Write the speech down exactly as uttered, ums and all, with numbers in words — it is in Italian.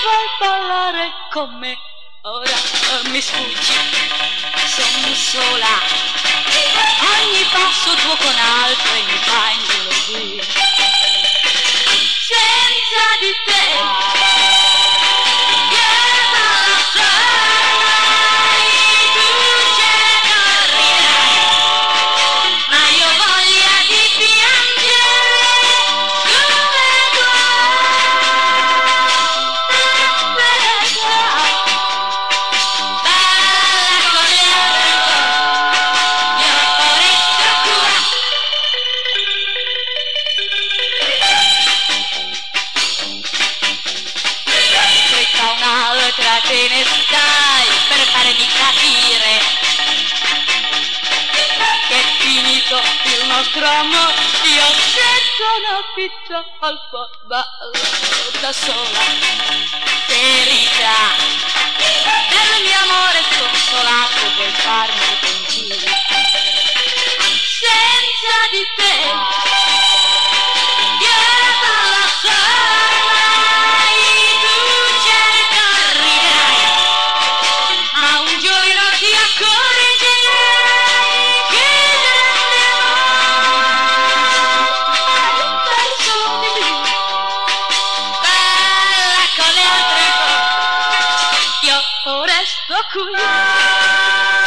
vuoi ballare con me? Ora eh, mi sfuggi, sono sola. Ogni passo tuo con altri mi fa ingelosire. Senza di te io non lo sai, tu cercherai, ma io voglia di piangere come tu. Un'altra te ne stai per farmi capire che è finito il nostro amore. Io sento una pizza al ballo da sola, ferita del mio amore sconsolato, vuoi farmi sentire senza di te. Io resto qui.